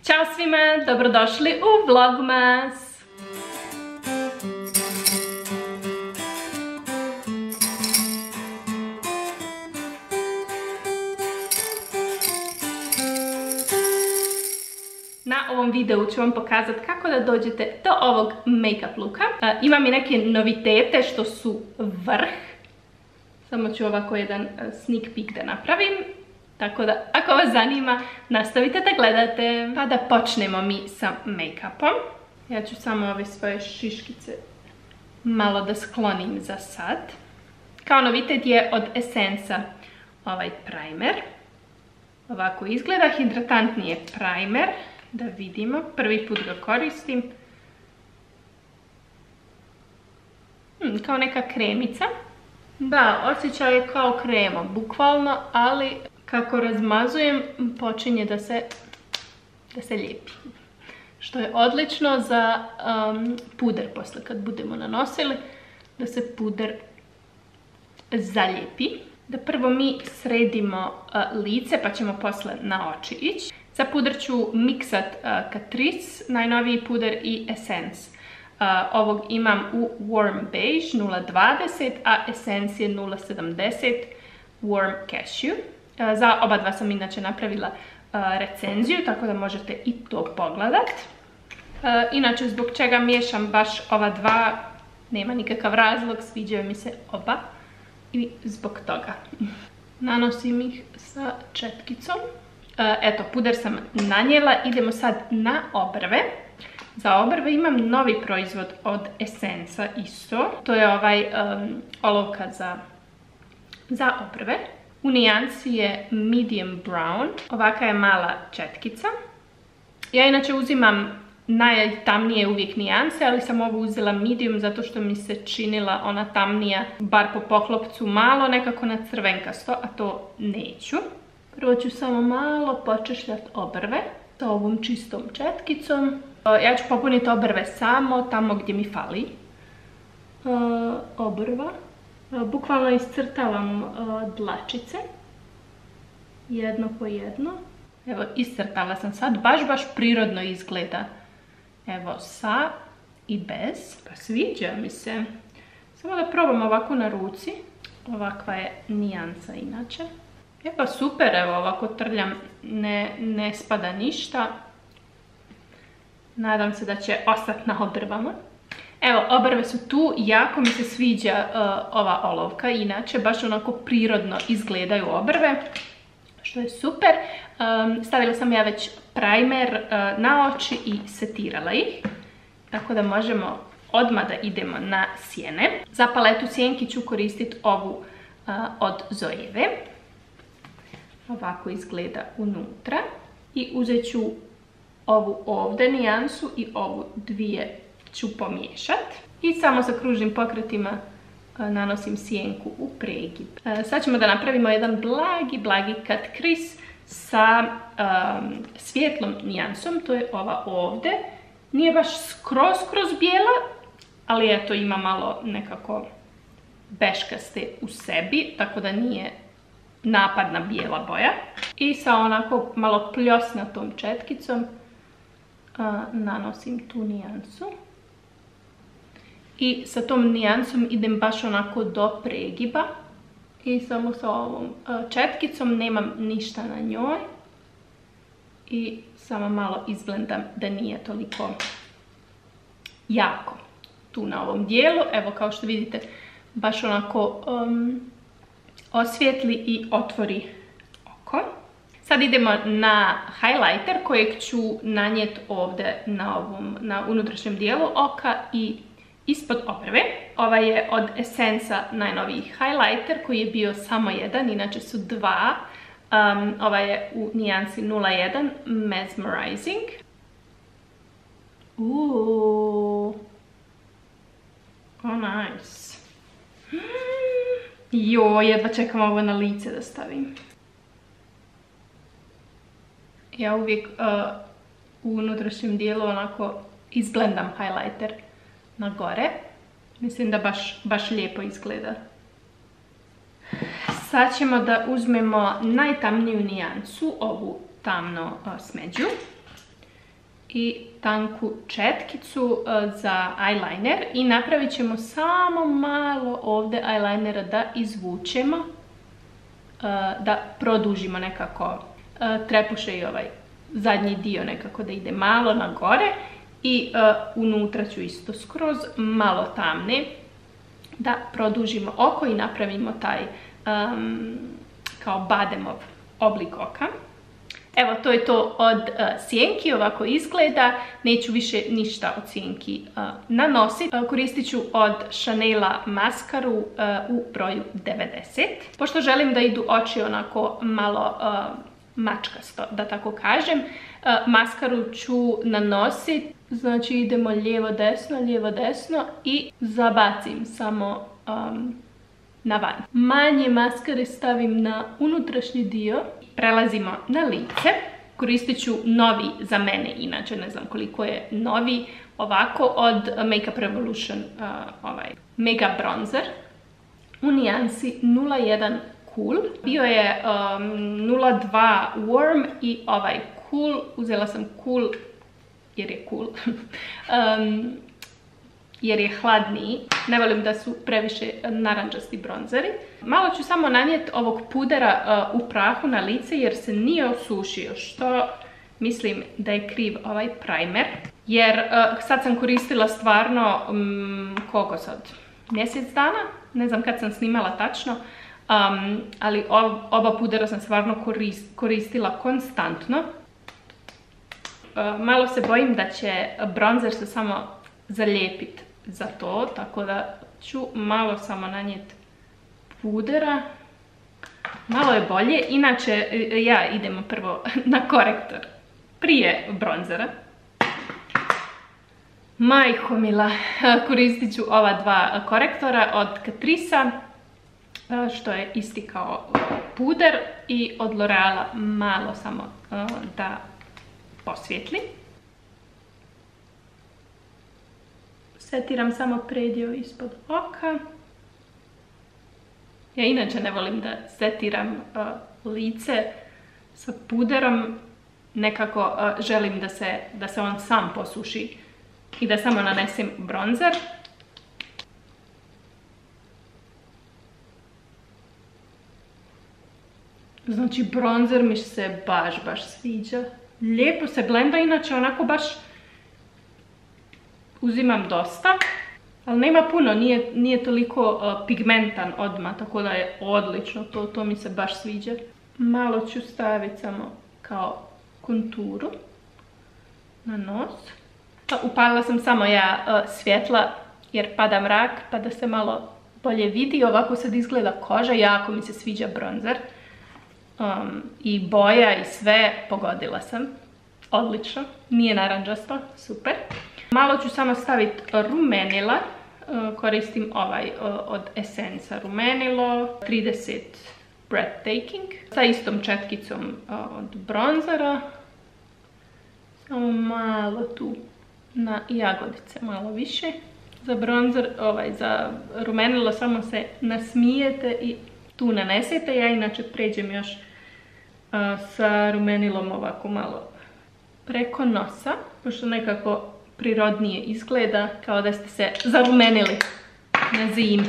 Ćao svima, dobrodošli u Vlogmas! Na ovom videu ću vam pokazati kako da dođete do ovog make-up looka. Imam i neke novitete što su vrh. Samo ću ovako jedan sneak peek da napravim. Tako da, ako vas zanima, nastavite da gledate. Pa da počnemo mi sa make-upom. Ja ću samo ove svoje šiškice malo da sklonim za sad. Kao novitet je od Essence ovaj primer. Ovako izgleda, hidratantni je primer. Da vidimo, prvi put ga koristim. Kao neka kremica. Da, osjećaj je kao krema, bukvalno, ali kako razmazujem počinje da se lijepi. Što je odlično za puder posle kad budemo nanosili, da se puder zalijepi. Da prvo mi sredimo lice pa ćemo posle na oči ići. Za puder ću miksat Catrice, najnoviji puder i Essence. Ovog imam u Warm Beige 020, a Essence je 070 Warm Cashew. Za oba dva sam inače napravila recenziju, tako da možete i to pogledat. Inače, zbog čega miješam baš ova dva, nema nikakav razlog, sviđaju mi se oba i zbog toga. Nanosim ih sa četkicom. Eto, puder sam nanijela, idemo sad na obrve. Za obrve imam novi proizvod od Essence isto. To je ovaj olovka za obrve. U nijansi je medium brown. Ovaka je mala četkica. Ja inače uzimam najtamnije uvijek nijanse, ali sam ovu uzela medium zato što mi se činila ona tamnija, bar po poklopcu malo, nekako na crvenkasto, a to neću. Prvo ću samo malo počešljati obrve sa ovom čistom četkicom. Ja ću popuniti obrve samo tamo gdje mi fali obrva. Bukvalno iscrtavam dlačice, jedno po jedno. Evo, iscrtala sam sad, baš prirodno izgleda. Evo, sa i bez. Pa sviđa mi se. Samo da probam ovako na ruci. Ovakva je nijansa inače. Evo, super, evo, ovako trljam, ne spada ništa. Nadam se da će ostati na obrvama. Evo, obrve su tu, jako mi se sviđa ova olovka, inače baš onako prirodno izgledaju obrve, što je super. Stavila sam ja već primer na oči i setirala ih, tako da možemo odmah da idemo na sjene. Za paletu sjenki ću koristiti ovu od Zoeve. Ovako izgleda unutra. I uzet ću ovu ovdje nijansu i ovu dvije ću pomiješat. I samo sa kružnim pokretima nanosim sjenku u pregib. Sad ćemo da napravimo jedan blagi cut crease sa svijetlom nijansom. To je ova ovdje. Nije baš skroz bijela, ali eto ima malo nekako beškaste u sebi, tako da nije napadna bijela boja. I sa onako malo pljosnatom četkicom nanosim tu nijansu. I sa tom nijansom idem baš onako do pregiba. I samo sa ovom četkicom, nemam ništa na njoj. I samo malo izblendam da nije toliko jako tu na ovom dijelu. Evo, kao što vidite, baš onako osvijetli i otvori oko. Sad idemo na highlighter kojeg ću nanijeti ovdje na unutrašnjem dijelu oka i ispod obrve. Ovaj je od Essence najnoviji highlighter koji je bio samo jedan, inače su dva. Ovaj je u nijansi 01 Mesmerizing. Oh, nice. Joj, jedva čekam ovo na lice da stavim. Ja uvijek u unutrašnjem dijelu onako izblendam highlighter na gore. Mislim da baš lijepo izgleda. Sad ćemo da uzmemo najtamniju nijansu, ovu tamno smeđu. i tanku četkicu za eyeliner i napravit ćemo samo malo ovdje eyelinera da izvučemo, da produžimo nekako trepuše i ovaj zadnji dio nekako da ide malo na gore i unutra ću isto skroz malo tamne da produžimo oko i napravimo taj kao bademov oblik oka. Evo, to je to od sjenki, ovako izgleda. Neću više ništa od sjenki nanositi. Koristit ću od Chanela maskaru u broju 90. Pošto želim da idu oči onako malo mačkasto, da tako kažem, maskaru ću nanositi. Znači idemo lijevo desno i zabacim samo na van. Manje maskare stavim na unutrašnji dio. Prelazimo na lice. Koristit ću novi za mene, inače ne znam koliko je novi, ovako od Makeup Revolution Mega Bronzer u nijansi 01 Cool. Bio je 02 Warm i ovaj Cool. Uzela sam Cool jer je cool. Jer je hladniji. Ne volim da su previše narančasti bronzeri. Malo ću samo nanijeti ovog pudera u prahu na lice jer se nije osušio, što mislim da je kriv ovaj primer. Jer sad sam koristila stvarno, koliko sad? Mjesec dana? Ne znam kad sam snimala tačno. Ali oba pudera sam stvarno koristila konstantno. Malo se bojim da će bronzer se samo zalijepiti za to, tako da ću malo samo nanijeti pudera. Malo je bolje, inače ja idemo prvo na korektor prije bronzera. Majko mila, koristit ću ova dva korektora od Catrice, što je isti kao puder, i od L'Oreala malo samo da posvijetli. Setiram samo predio ispod oka. Ja inače ne volim da setiram lice sa puderom. Nekako želim da se on sam posuši i da samo nanesem bronzer. Znači bronzer mi se baš sviđa. Lijepo se blenda, inače onako baš uzimam dosta, ali nema puno, nije toliko pigmentan odmah, tako da je odlično, to mi se baš sviđa. Malo ću staviti samo kao konturu na nos. Upalila sam samo ja svjetla jer pada mrak, pa da se malo bolje vidi. Ovako sad izgleda koža, jako mi se sviđa bronzer. I boja i sve, pogodila sam. Odlično, nije narančasto, super. Malo ću samo staviti rumenila, koristim ovaj od Essence rumenilo, 30 Breathtaking, sa istom četkicom od bronzera. Samo malo tu na jagodice, malo više. Za bronzer, za rumenilo samo se nasmijete i tu nanesete. Ja inače pređem još sa rumenilom ovako malo preko nosa, pošto nekako prirodnije izgleda, kao da ste se zarumenili na zimu.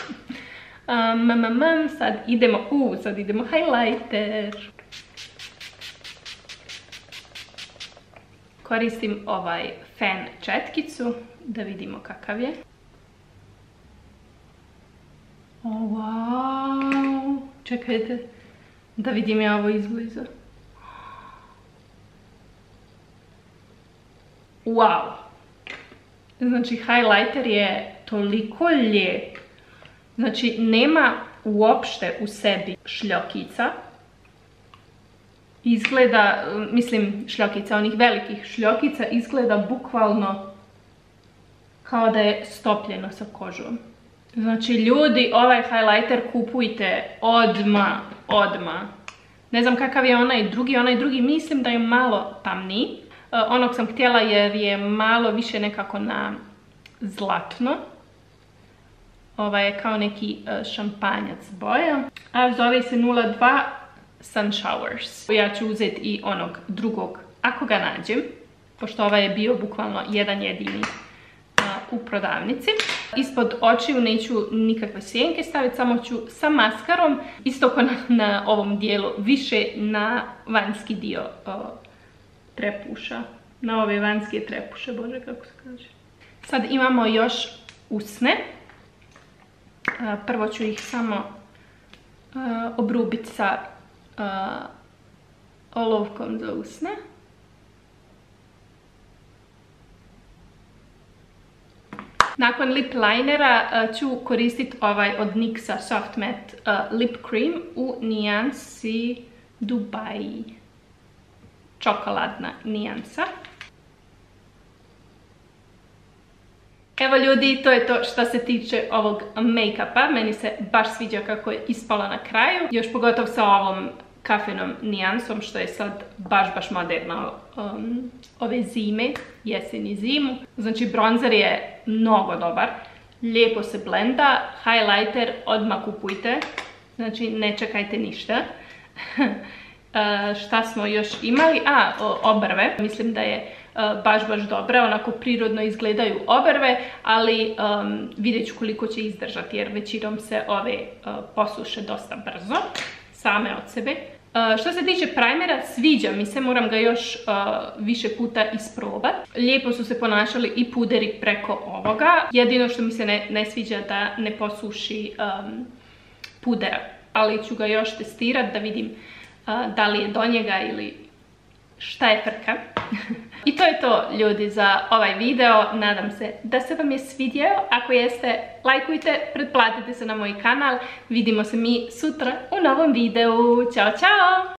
Sad idemo highlighter. Koristim ovaj fan četkicu, da vidimo kakav je. Wow, čekajte, da vidim ja ovo izbliza. Wow! Znači, highlighter je toliko lijep. Znači, nema uopšte u sebi šljokica. Izgleda, mislim, šljokica, onih velikih šljokica, izgleda bukvalno kao da je stopljeno sa kožom. Znači, ljudi, ovaj highlighter kupujte odmah. Ne znam kakav je onaj drugi mislim da je malo tamniji. Onog sam htjela jer je malo više nekako na zlatno. Ovaj je kao neki šampanjac boja. A zove se 02 Sun Showers. Ja ću uzeti i onog drugog ako ga nađem. pošto ovaj je bio bukvalno jedan jedini u prodavnici. Ispod očiju neću nikakve sjenke staviti, samo ću sa maskarom, isto kao na ovom dijelu, više na vanjski dio trepuša. Na ove vanjske trepuše, bože kako se kaže. Sad imamo još usne. Prvo ću ih samo obrubiti sa olovkom za usne. Nakon lip linera ću koristiti ovaj od NYX-a Soft Matte Lip Cream u nijansi Dubai. Čokoladna nijansa. Evo ljudi, to je to što se tiče ovog make-upa. Meni se baš sviđa kako je ispalo na kraju. Još pogotovo sa ovom kafenom nijansom, što je sad baš moderno ove zime, jesen i zimu. Znači bronzer je mnogo dobar, lijepo se blenda, highlighter odmah kupujte, znači ne čekajte ništa. Šta smo još imali? Obrve, mislim da je baš dobra, onako prirodno izgledaju obrve, ali vidjet ću koliko će izdržati jer većinom se ove posuše dosta brzo, same od sebe. Što se tiče primera, sviđa mi se, moram ga još više puta isprobati. Lijepo su se ponašali i puderi preko ovoga, jedino što mi se ne sviđa da ne posuši puder, ali ću ga još testirati da vidim da li je do njega ili šta je frka. I to je to ljudi za ovaj video, nadam se da se vam je svidio, ako jeste lajkujte, pretplatite se na moj kanal, vidimo se mi sutra u novom videu, ćao!